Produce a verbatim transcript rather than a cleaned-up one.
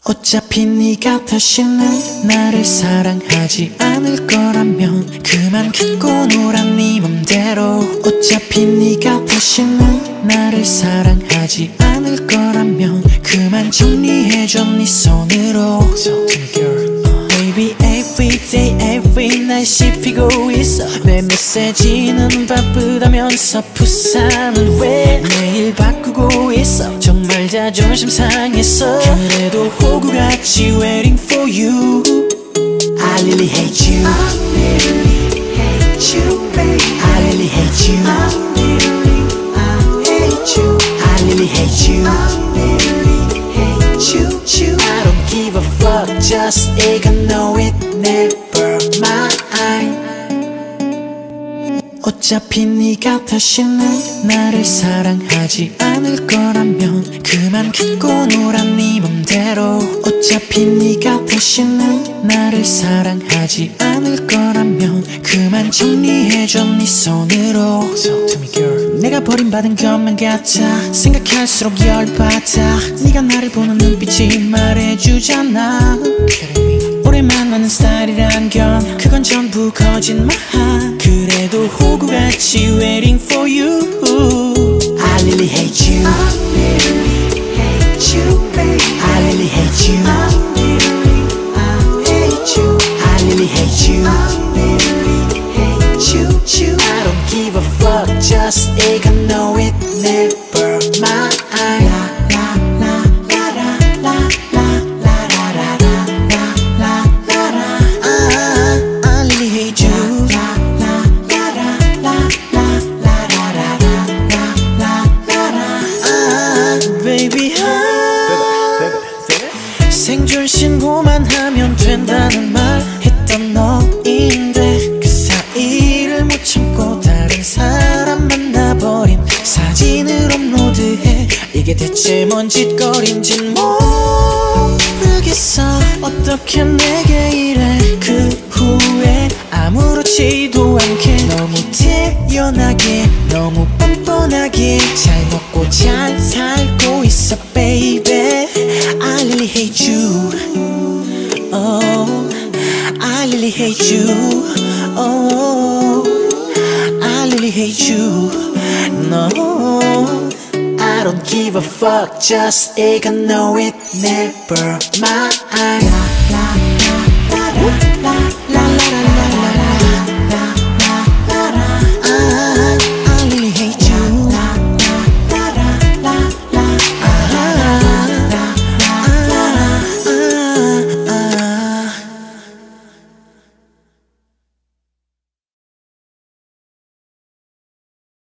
어차피 네가 다시는 나를 사랑하지 않을 거라면 그만 갖고 놀아 네 맘대로. 어차피 네가 다시는 나를 사랑하지 않을 거라면 그만 정리해줘 네 손으로. Baby every day every night 씹히고 있어. 내 메시지는 바쁘다면서 부산은 왜 매일 바꾸고 있어. 정말 자존심 상했어. 그래도 호구같이 waiting for you. I really hate you. I really hate you, baby. I really hate you. I really, I hate you. I really hate you. I really hate you, you. I don't give a fuck, just ignore it, never mind. 어차피 네가 다시는 나를 사랑하지 않을 거라면 그만 갖고 놀아 네 맘대로. 어차피 네가 다시는 나를 사랑하지 않을 거라면 그만 정리해줘 네 손으로. 내가 버림받은 것만 같아. 생각할수록 열받아. 네가 나를 보는 눈빛이 말해주잖아. 오래 만나는 스타일이란 건 그건 전부 거짓말. 그래도 호구같이 waiting for you. I really hate you. I really hate you, baby. I really hate you. I really, I hate you. I really hate you. I really hate you, you. I don't give a fuck, just ignore it, never mind. 생존 신고만 하면 된다는 말 했던 너인데 그 사이를 못 참고 다른 사람 만나버린 사진을 업로드해. 이게 대체 뭔 짓거리인진 모르겠어. 어떻게 내게 이래. 그 후에 아무렇지도 않게 너무 태연하게 너무 뻔뻔하게 잘 먹고 잘 살고 있어 baby. I really hate you. Oh, I really hate you. Oh, I really hate you. No, I don't give a fuck, just ignore it, never mind.